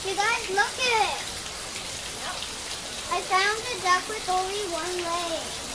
You guys, look at it. I found a duck with only one leg.